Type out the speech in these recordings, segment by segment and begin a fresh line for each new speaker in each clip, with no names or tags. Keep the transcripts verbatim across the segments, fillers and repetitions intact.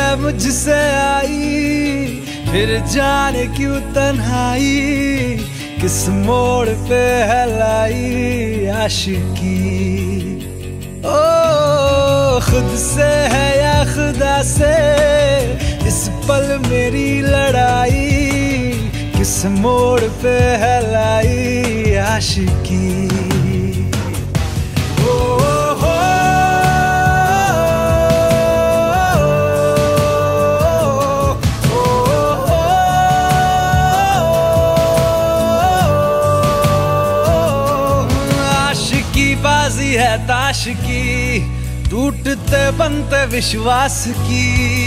मुझसे आई, फिर जाने क्यों तन्हाई, किस मोड़ पे है लाई आशिकी। ओ खुद से है या खुदा से, इस पल मेरी लड़ाई, किस मोड़ पे है लाई आशिकी। बाजी है ताश की, टूटते बनते विश्वास की।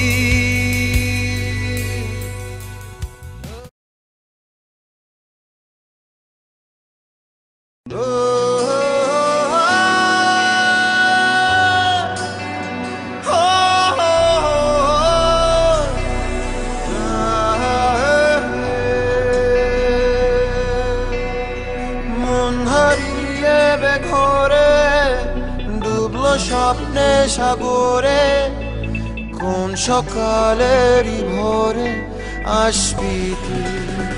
স্বপ্নে সাগরে কোন সকালেরই ভোরে আসবি তুই।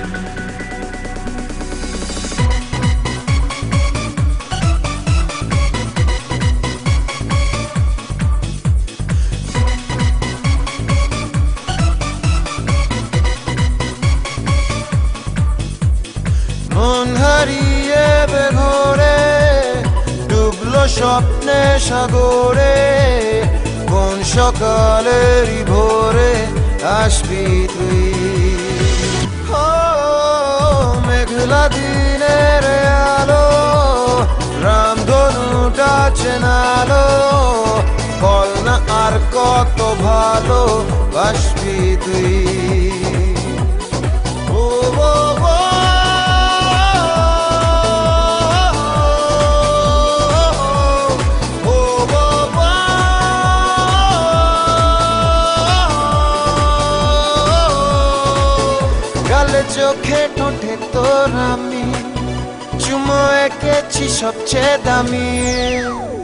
মন হারিয়ে বেঘরে ডুবলো স্বপ্নে সাগরে, কোন সকালেরই ভোরে আসবি তুই। ও মেঘলা দিনের আলো, রামধনুটা চেনালো, বল না আর কত ভালো বাসবি তুই। ও চোখে ঠোঁটে তোর আমি চুমো এঁকেছি সবচেয়ে দামি।